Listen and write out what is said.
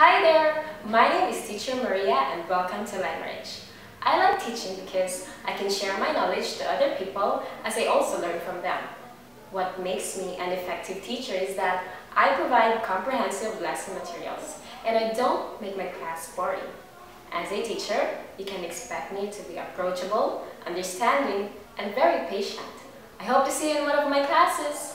Hi there! My name is Teacher Maria and welcome to Maria6. I like teaching because I can share my knowledge to other people as I also learn from them. What makes me an effective teacher is that I provide comprehensive lesson materials and I don't make my class boring. As a teacher, you can expect me to be approachable, understanding, and very patient. I hope to see you in one of my classes.